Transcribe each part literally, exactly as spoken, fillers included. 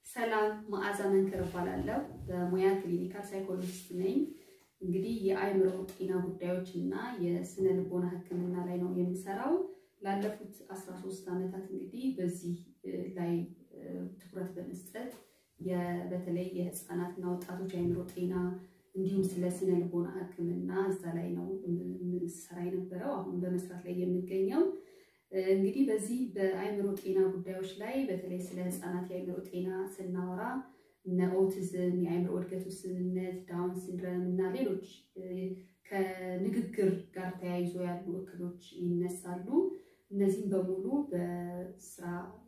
ሰላም መዓዛ መንክር እባላለሁ በሙያ ክሊኒካል ሳይኮሎጂስት ነኝ እንግዲህ የአእምሮ ጤና ጉዳዮችና የስነ ልቦና ህክምና ላይ ነው የምሰራው ላለፉት አስራ ሶስት አመታት እንግዲህ በዚህ ላይ ትኩረት በመስጠት የበተለይ የህፃናትና ወጣቶች የአእምሮ ጤና እንዲሁም ስለ ስነ ልቦና ህክምና እዛ ላይ ነው የምሰራ የነበረው አሁን በመስራት ላይ የምገኘው እንግዲህ በዚህ በአእምሮ ጤና ጉዳዮች ላይ በተለይ ስለ ህፃናት የአእምሮ ጤና ስናወራ እነ ኦቲዝም የአእምሮ እድገት ውስንነት ዳውን ሲንድሮም እና ሌሎች ከንግግር ጋር ተያይዞ ያሉ እክሎች ይነሳሉ እነዚህም በሙሉ በስራ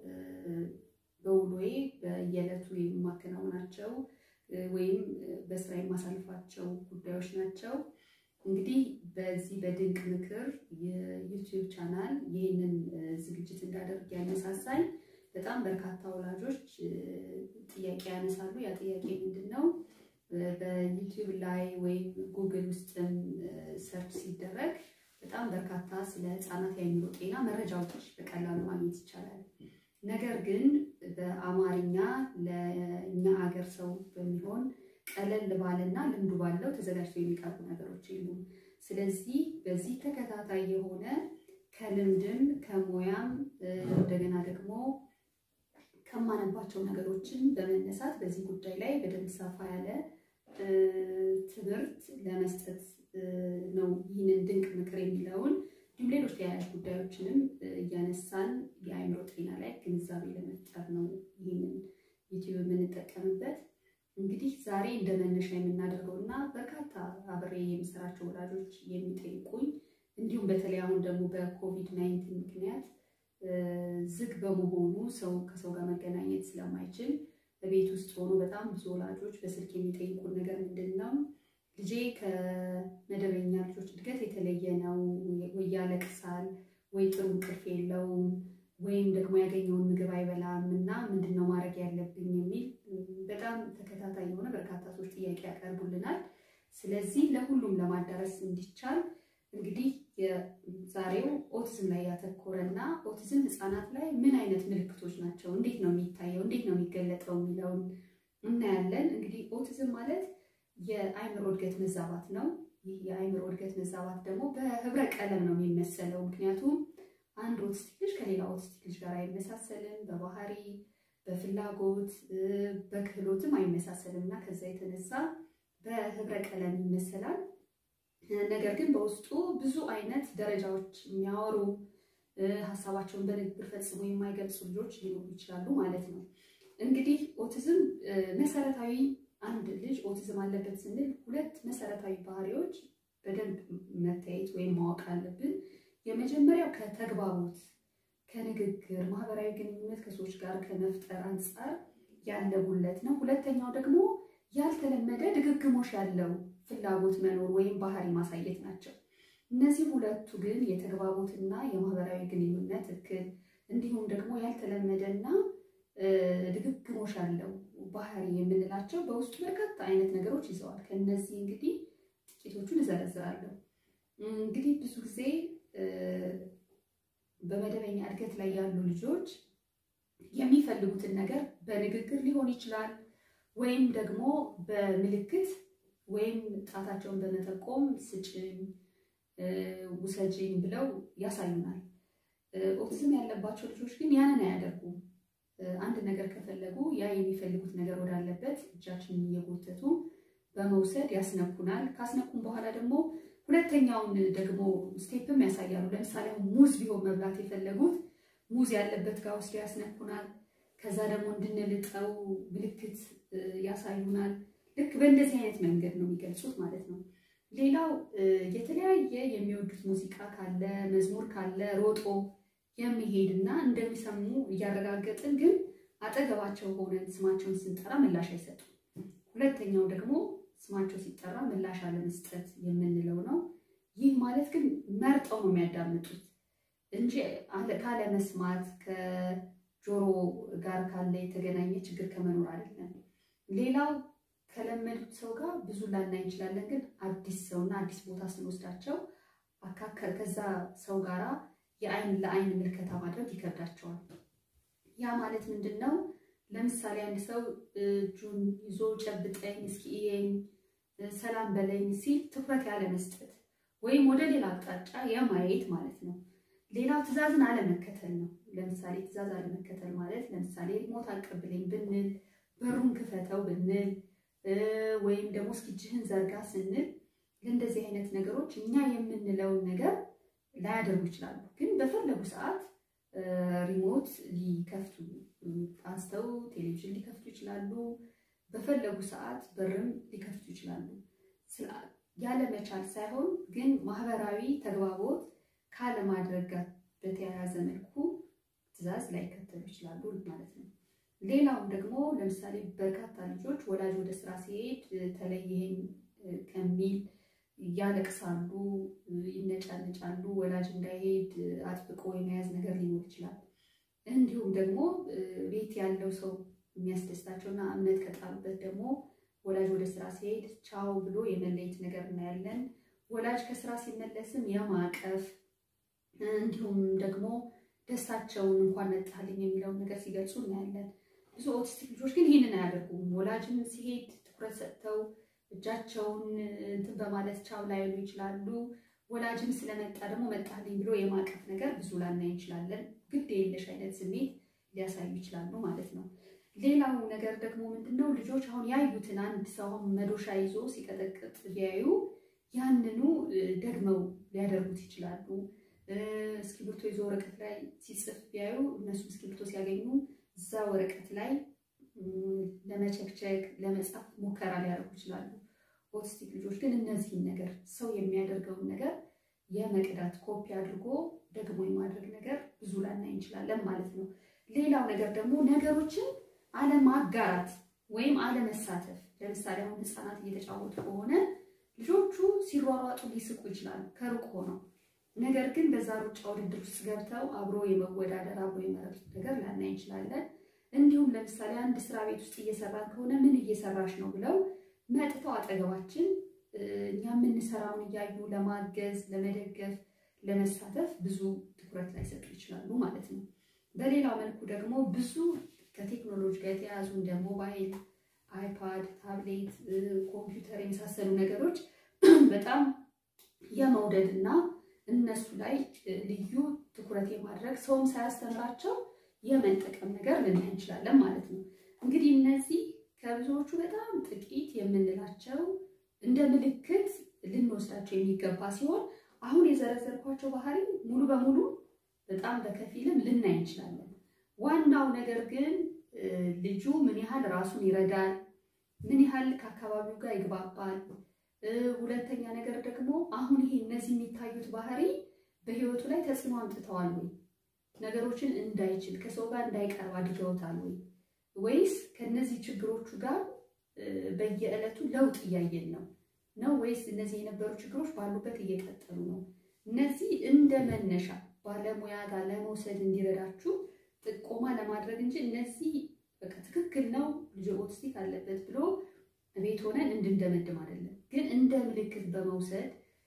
በውሎዬ በየለቱ የማከናውናቸው ወይም በስራ የማሳልፋቸው ጉዳዮች ናቸው እንግዲህ በዚህ በድንቅ ምክር የዩቲዩብ ቻናል ይሄንን ዝግጅት እንዳደርግ ያነሳሳኝ በጣም በርካታ ወላጆች ጥያቄ ያነሳሉ ያ ጥያቄ ምንድነው በዩቲዩብ ላይ ወይ ጉግል ውስጥም ሰርች ሲደረግ በጣም በርካታ ስለ ህፃናት የአእምሮ ጤና መረጃዎች በቀላሉ ማግኘት ይቻላል ነገር ግን በአማርኛ ለኛ ሀገር ሰው በሚሆን ቀለል ባለና ልምዱ ባለው ተዘጋጅቶ የሚቀርቡ ነገሮች የሉም ስለዚህ በዚህ ተከታታይ የሆነ ከልምድም ከሞያም እንደገና ደግሞ ከማነባቸው ነገሮችን በመነሳት በዚህ ጉዳይ ላይ በደንብ ሰፋ ያለ ትምህርት ለመስጠት ነው ይህንን ድንቅ ምክር የሚለውን እንዲሁም ሌሎች ተያያዥ ጉዳዮችንም እያነሳን የአእምሮ ጤና ላይ ግንዛቤ ለመፍጠር ነው ይህንን ዩቲዩብ የምንጠቀምበት እንግዲህ ዛሬ እንደመነሻ የምናደርገውና በርካታ አብሬ የምሰራቸው ወላጆች የሚጠይቁኝ እንዲሁም በተለይ አሁን ደግሞ በኮቪድ ናይንቲን ምክንያት ዝግ በመሆኑ ሰው ከሰው ጋር መገናኘት ስለማይችል በቤት ውስጥ ሆኖ በጣም ብዙ ወላጆች በስልክ የሚጠይቁን ነገር ምንድነው ልጄ ከመደበኛ ልጆች እድገት የተለየ ነው ወይ ያለቅሳል ወይ ጥሩ እንቅልፍ የለውም ወይም ደግሞ ያገኘውን ምግብ አይበላምና ምንድነው ማድረግ ያለብኝ የሚል በጣም ተከታታይ የሆነ በርካታ ሰዎች ጥያቄ ያቀርቡልናል ስለዚህ ለሁሉም ለማዳረስ እንዲቻል እንግዲህ የዛሬው ኦቲዝም ላይ ያተኮረና ኦቲዝም ህፃናት ላይ ምን አይነት ምልክቶች ናቸው እንዴት ነው የሚታየው እንዴት ነው የሚገለጠው የሚለው እናያለን እንግዲህ ኦቲዝም ማለት የአእምሮ እድገት መዛባት ነው ይህ የአእምሮ እድገት መዛባት ደግሞ በህብረ ቀለም ነው የሚመሰለው ምክንያቱም አንድ ኦቲስቲክ ልጅ ከሌላ ኦቲስቲክ ልጅ ጋር አይመሳሰልም በባህሪ በፍላጎት በክህሎትም አይመሳሰልምና ከዛ የተነሳ በህብረ ቀለም ይመሰላል ነገር ግን በውስጡ ብዙ አይነት ደረጃዎች የሚያወሩ ሐሳባቸውን በንግግር ፈጽሞ የማይገልጹ ልጆች ሊኖሩ ይችላሉ ማለት ነው እንግዲህ ኦቲዝም መሰረታዊ አንድ ልጅ ኦቲዝም አለበት ስንል ሁለት መሰረታዊ ባህሪዎች በደንብ መታየት ወይም ማወቅ አለብን የመጀመሪያው ከተግባቦት ከንግግር ማህበራዊ ግንኙነት ከሰዎች ጋር ከመፍጠር አንፃር ያለውለት ነው ሁለተኛው ደግሞ ያልተለመደ ድግግሞሽ ያለው ፍላጎት መኖር ወይም ባህሪ ማሳየት ናቸው እነዚህ ሁለቱ ግን የተግባቦትና የማህበራዊ ግንኙነት እክል እንዲሁም ደግሞ ያልተለመደና ድግግሞሽ ያለው ባህሪ የምንላቸው በውስጡ በርካታ አይነት ነገሮች ይዘዋል ከነዚህ እንግዲህ ጥቂቶቹን እዘረዝራለሁ እንግዲህ ብዙ ጊዜ በመደበኛ እድገት ላይ ያሉ ልጆች የሚፈልጉትን ነገር በንግግር ሊሆን ይችላል ወይም ደግሞ በምልክት ወይም ጣታቸውን በመጠቆም ስጭኝ ውሰጂኝ ብለው ያሳዩናል ኦቲዝም ያለባቸው ልጆች ግን ያንን አያደርጉም አንድ ነገር ከፈለጉ ያ የሚፈልጉት ነገር ወዳለበት እጃችንን እየጎተቱ በመውሰድ ያስነኩናል ካስነኩን በኋላ ደግሞ ሁለተኛውን ደግሞ ስቴፕም ያሳያሉ ለምሳሌ ሙዝ ቢሆን መብላት የፈለጉት ሙዝ ያለበት ጋር ወስደው ያስነኩናል ከዛ ደግሞ እንድንልጠው ምልክት ያሳዩናል ልክ በእንደዚህ አይነት መንገድ ነው የሚገልጹት ማለት ነው ሌላው የተለያየ የሚወዱት ሙዚቃ ካለ መዝሙር ካለ ሮጦ የሚሄድና እንደሚሰሙ ያረጋግጥን ግን አጠገባቸው ሆነን ስማቸውን ስንጠራ ምላሽ አይሰጡም ሁለተኛው ደግሞ ስማቸው ሲጠራ ምላሽ አለመስጠት የምንለው ነው ይህ ማለት ግን መርጠው ነው የሚያዳምጡት እንጂ ካለ መስማት ከጆሮ ጋር ካለ የተገናኘ ችግር ከመኖር አይደለም ሌላው ከለመዱት ሰው ጋር ብዙ ላና እንችላለን ግን አዲስ ሰውና አዲስ ቦታ ስንወስዳቸው አካከለ ከዛ ሰው ጋራ የአይን ለአይን ምልከታ ማድረግ ይከብዳቸዋል ያ ማለት ምንድነው ለምሳሌ አንድ ሰው እጁን ይዞ ጨብጠኝ እስኪ እየኝ ሰላም በለኝ ሲል ትኩረት ያለ መስጠት ወይም ወደ ሌላ አቅጣጫ የማየት ማለት ነው። ሌላው ትዕዛዝን አለመከተል ነው። ለምሳሌ ትዕዛዝ አለመከተል ማለት ለምሳሌ ሞት አቀብለኝ ብንል በሩን ክፈተው ብንል ወይም ደግሞ እስኪ እጅህን ዘርጋ ስንል ለእንደዚህ አይነት ነገሮች እኛ የምንለው ነገር ላያደርጉ ይችላሉ። ግን በፈለጉ ሰዓት ሪሞት ሊከፍቱ አንስተው ቴሌቪዥን ሊከፍቱ ይችላሉ። በፈለጉ ሰዓት በርም ሊከፍቱ ይችላሉ። ያለ መቻል ሳይሆን ግን ማህበራዊ ተግባቦት ካለ ማድረግ ጋር በተያያዘ መልኩ ትዕዛዝ ላይከተሉ ይችላሉ ማለት ነው። ሌላው ደግሞ ለምሳሌ በርካታ ልጆች ወላጅ ወደ ስራ ሲሄድ ተለየኝ ከሚል ያለቅሳሉ፣ ይነጫነጫሉ፣ ወላጅ እንዳይሄድ አጥብቆ የመያዝ ነገር ሊኖር ይችላል። እንዲሁም ደግሞ ቤት ያለው ሰው የሚያስደስታቸውና እምነት ከጣሉበት ደግሞ ወላጅ ወደ ስራ ሲሄድ ቻው ብሎ የመለየት ነገር እናያለን። ወላጅ ከስራ ሲመለስም የማቀፍ እንዲሁም ደግሞ ደስታቸውን እንኳን መጣልኝ የሚለው ነገር ሲገልጹ እናያለን። ብዙ ኦቲስቲክ ልጆች ግን ይሄንን አያደርጉም። ወላጅም ሲሄድ ትኩረት ሰጥተው እጃቸውን እንትን በማለት ቻው ላይሉ ይችላሉ። ወላጅም ስለመጣ ደግሞ መጣልኝ ብሎ የማቀፍ ነገር ብዙ ላናይ እንችላለን። ግድ የለሽ አይነት ስሜት ሊያሳዩ ይችላሉ ማለት ነው። ሌላው ነገር ደግሞ ምንድነው ልጆች አሁን ያዩትን አንድ ሰው መዶሻ ይዞ ሲቀጠቅጥ ቢያዩ ያንኑ ደግመው ሊያደርጉት ይችላሉ። እስክሪብቶ ይዞ ወረቀት ላይ ሲጽፍ ቢያዩ እነሱ እስክሪብቶ ሲያገኙ እዛ ወረቀት ላይ ለመቸክቸክ ለመጻፍ ሙከራ ሊያደርጉ ይችላሉ። ኦቲስቲክ ልጆች ግን እነዚህን ነገር ሰው የሚያደርገውን ነገር የመቅዳት ኮፒ አድርጎ ደግሞ የማድረግ ነገር ብዙ ላናይ እንችላለን ማለት ነው። ሌላው ነገር ደግሞ ነገሮችን አለማጋራት ወይም አለመሳተፍ። ለምሳሌ አሁን ህፃናት እየተጫወቱ ከሆነ ልጆቹ ሲሯሯጡ ሊስቁ ይችላሉ ከሩቅ ሆነው። ነገር ግን በዛ ሩጫ ውድድር ውስጥ ገብተው አብሮ የመወዳደር አብሮ የመረጥ ነገር ላናይ እንችላለን። እንዲሁም ለምሳሌ አንድ ስራ ቤት ውስጥ እየሰራን ከሆነ ምን እየሰራሽ ነው ብለው መጥተው አጠገባችን እኛ የምንሰራውን እያዩ ለማገዝ፣ ለመደገፍ፣ ለመሳተፍ ብዙ ትኩረት ላይ ሰጡ ይችላሉ ማለት ነው። በሌላው መልኩ ደግሞ ብዙ ከቴክኖሎጂ ጋር የተያዙ እንደ ሞባይል፣ አይፓድ፣ ታብሌት፣ ኮምፒውተር የመሳሰሉ ነገሮች በጣም የመውደድና እነሱ ላይ ልዩ ትኩረት የማድረግ ሰውም ሳያስተምራቸው የመጠቀም ነገር ልናይ እንችላለን ማለት ነው። እንግዲህ እነዚህ ከብዙዎቹ በጣም ጥቂት የምንላቸው እንደ ምልክት ልንወስዳቸው የሚገባ ሲሆን አሁን የዘረዘርኳቸው ባህሪ ሙሉ በሙሉ በጣም በከፊልም ልናይ እንችላለን። ዋናው ነገር ግን ልጁ ምን ያህል ራሱን ይረዳል፣ ምን ያህል ከአካባቢው ጋር ይግባባል። ሁለተኛ ነገር ደግሞ አሁን ይሄ እነዚህ የሚታዩት ባህሪ በህይወቱ ላይ ተጽዕኖ አምጥተዋል ወይ? ነገሮችን እንዳይችል ከሰው ጋር እንዳይቀርብ አድርገውታል ወይ? ወይስ ከነዚህ ችግሮቹ ጋር በየዕለቱ ለውጥ እያየን ነው ነው ወይስ እነዚህ የነበሩ ችግሮች ባሉበት እየቀጠሉ ነው? እነዚህ እንደ መነሻ ባለሙያ ጋር ለመውሰድ እንዲረዳችሁ ጥቆማ ለማድረግ እንጂ እነዚህ በቃ ትክክል ነው ልጅ ኦቲስቲክ አለበት ብሎ ቤት ሆነን እንድንደመድም አይደለም። ግን እንደ ምልክት በመውሰድ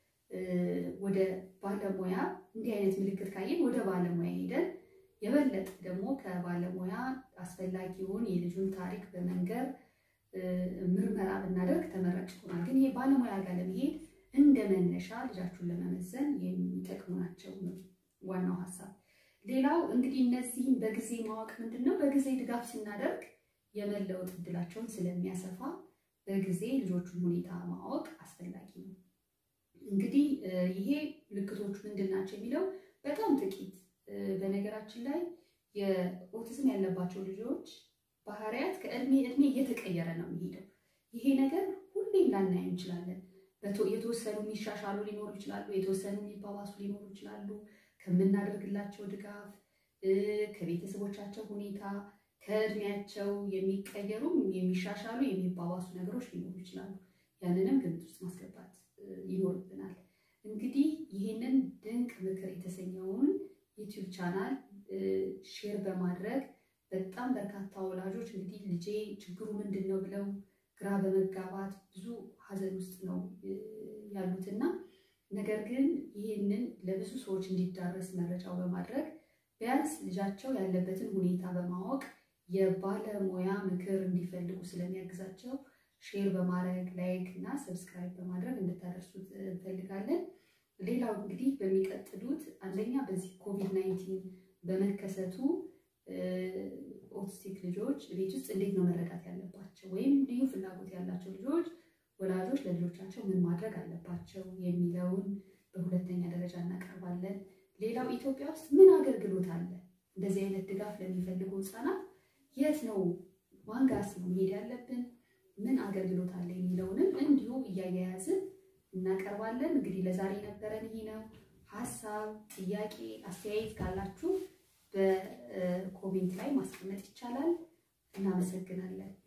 ወደ ባለሙያ እንዲህ አይነት ምልክት ካየን ወደ ባለሙያ ሄደን የበለጠ ደግሞ ከባለሙያ አስፈላጊውን የልጁን ታሪክ በመንገር ምርመራ ብናደርግ ተመራጭ ይሆናል። ግን ይሄ ባለሙያ ጋር ለመሄድ እንደ መነሻ ልጃችሁን ለመመዘን የሚጠቅሙ ናቸው ዋናው ሐሳብ። ሌላው እንግዲህ እነዚህን በጊዜ ማወቅ ምንድነው? በጊዜ ድጋፍ ስናደርግ የመለወጥ እድላቸውን ስለሚያሰፋ በጊዜ ልጆቹን ሁኔታ ማወቅ አስፈላጊ ነው። እንግዲህ ይሄ ምልክቶቹ ምንድናቸው የሚለው በጣም ጥቂት። በነገራችን ላይ የኦቲዝም ያለባቸው ልጆች ባህሪያት ከእድሜ እድሜ እየተቀየረ ነው የሚሄደው። ይሄ ነገር ሁሌም ላናይ እንችላለን። የተወሰኑ የሚሻሻሉ ሊኖሩ ይችላሉ፣ የተወሰኑ የሚባባሱ ሊኖሩ ይችላሉ። ከምናደርግላቸው ድጋፍ፣ ከቤተሰቦቻቸው ሁኔታ፣ ከእድሜያቸው የሚቀየሩ የሚሻሻሉ የሚባባሱ ነገሮች ሊኖሩ ይችላሉ። ያንንም ግምት ውስጥ ማስገባት ይኖርብናል። እንግዲህ ይሄንን ድንቅ ምክር የተሰኘውን ዩቲዩብ ቻናል ሼር በማድረግ በጣም በርካታ ወላጆች እንግዲህ ልጄ ችግሩ ምንድነው ብለው ግራ በመጋባት ብዙ ሀዘን ውስጥ ነው ያሉትና ነገር ግን ይሄንን ለብዙ ሰዎች እንዲዳረስ መረጃው በማድረግ ቢያንስ ልጃቸው ያለበትን ሁኔታ በማወቅ የባለሙያ ምክር እንዲፈልጉ ስለሚያግዛቸው ሼር በማድረግ ላይክ እና ሰብስክራይብ በማድረግ እንድታደርሱት እንፈልጋለን። ሌላው እንግዲህ በሚቀጥሉት አንደኛ በዚህ ኮቪድ ናይንቲን በመከሰቱ ኦቲስቲክ ልጆች ቤት ውስጥ እንዴት ነው መረዳት ያለባቸው ወይም ልዩ ፍላጎት ያላቸው ልጆች ወላጆች ለልጆቻቸው ምን ማድረግ አለባቸው የሚለውን በሁለተኛ ደረጃ እናቀርባለን። ሌላው ኢትዮጵያ ውስጥ ምን አገልግሎት አለ እንደዚህ አይነት ድጋፍ ለሚፈልጉ ህፃናት የት ነው ዋንጋስ ነው መሄድ ያለብን ምን አገልግሎት አለ የሚለውንም እንዲሁ እያያያዝን እናቀርባለን። እንግዲህ ለዛሬ ነበረን ይሄ ነው። ሐሳብ ጥያቄ አስተያየት ካላችሁ በኮሜንት ላይ ማስቀመጥ ይቻላል። እናመሰግናለን።